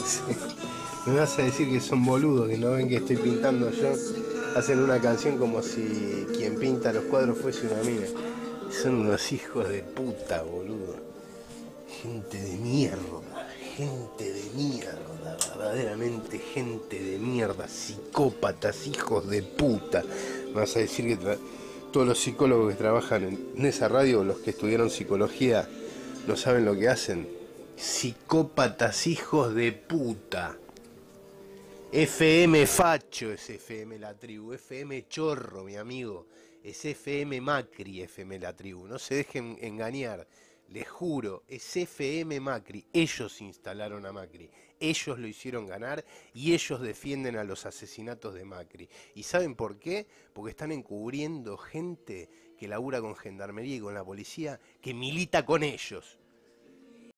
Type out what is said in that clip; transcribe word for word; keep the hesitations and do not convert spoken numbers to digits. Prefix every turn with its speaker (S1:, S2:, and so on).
S1: Me vas a decir que son boludos, que no ven que estoy pintando yo. Hacen una canción como si quien pinta los cuadros fuese una mina. Son unos hijos de puta, boludo. Gente de mierda, gente de mierda, verdaderamente gente de mierda, psicópatas, hijos de puta. Me vas a decir que todos los psicólogos que trabajan en, en esa radio, los que estudiaron psicología, no saben lo que hacen. Psicópatas, hijos de puta. F M facho es F M La Tribu, F M chorro, mi amigo, es F M Macri, F M La Tribu, no se dejen engañar, les juro, es F M Macri, ellos instalaron a Macri, ellos lo hicieron ganar y ellos defienden a los asesinatos de Macri. ¿Y saben por qué? Porque están encubriendo gente que labura con gendarmería y con la policía que milita con ellos.